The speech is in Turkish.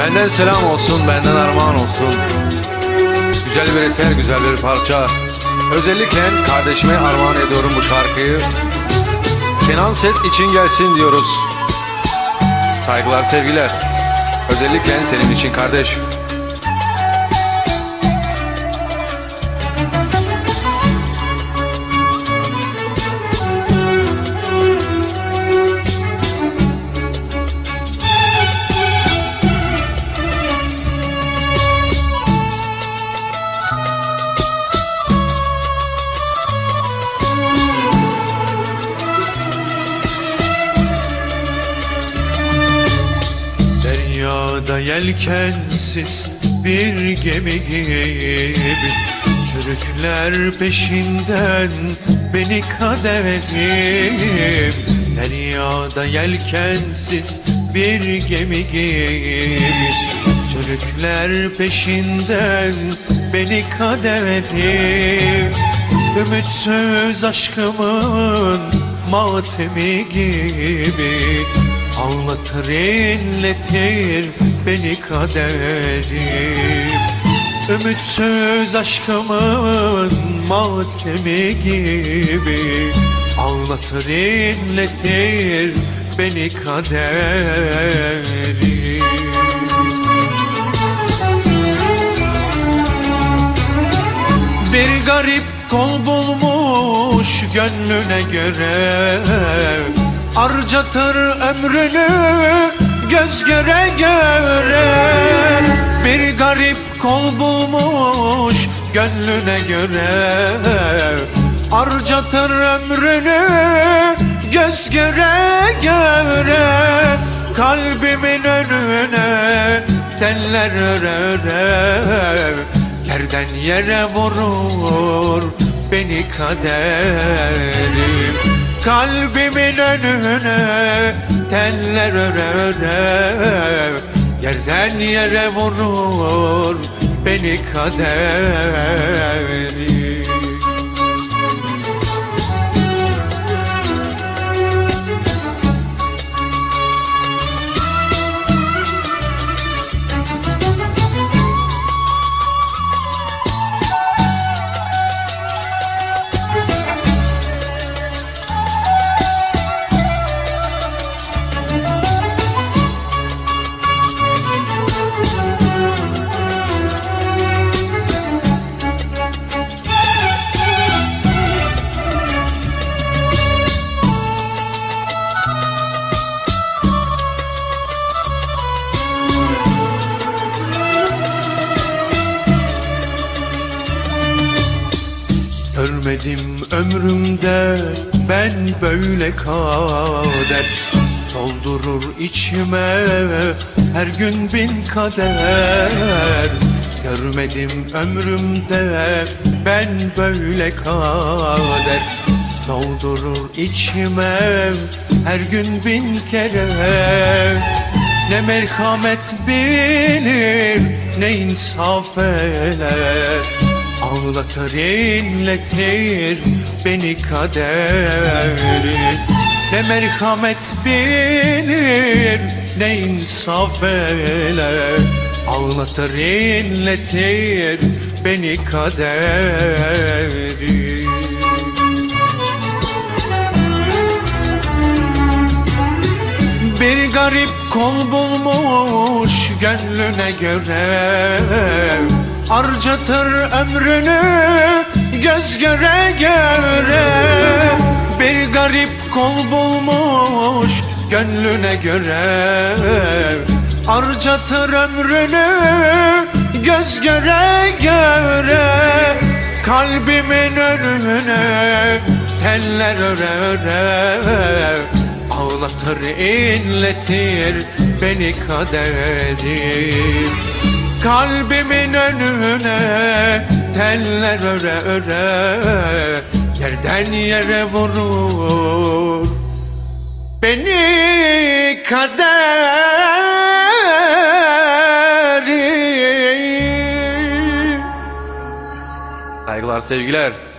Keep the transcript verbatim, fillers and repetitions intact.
Benden selam olsun, benden armağan olsun. Güzel bir eser, güzel bir parça. Özellikle kardeşime armağan ediyorum bu şarkıyı. Kenan Ses için gelsin diyoruz. Saygılar, sevgiler. Özellikle senin için kardeş. Deryada yelkensiz bir gemi gibi sürükler peşinden beni kaderim. Deryada yelkensiz bir gemi gibi sürükler peşinden beni kaderim. Ümitsiz aşkımın matemi gibi ağlatır, inletir beni kaderim. Ümitsiz aşkımın matemi gibi ağlatır, inletir beni kaderim. Bir garip kol bulmuş gönlüne göre, harcatır ömrünü göz göre göre. Bir garip kol bulmuş gönlüne göre, harcatır ömrünü göz göre göre. Kalbimin önüne teller örer, yerden yere vurur beni kaderim. Kalbimin önüne teller örer, yerden yere vurur beni kaderim. Görmedim ömrümde ben böyle kader, doldurur içime her gün bin kader. Görmedim ömrümde ben böyle kader, doldurur içime her gün bin kere. Ne merhamet bilir ne insaf eder, ağlatır, inletir beni kaderim. Ne merhamet bilir ne insaf eder, ağlatır, inletir beni kaderim. Bir garip kol bulmuş gönlüne göre, harcatır ömrünü göz göre göre. Bir garip kol bulmuş gönlüne göre, harcatır ömrünü göz göre göre. Kalbimin önüne teller örer, ağlatır, inletir beni kaderim. Kalbimin önüne teller öre öre, yerden yere vurur beni kaderim. Saygılar, sevgiler.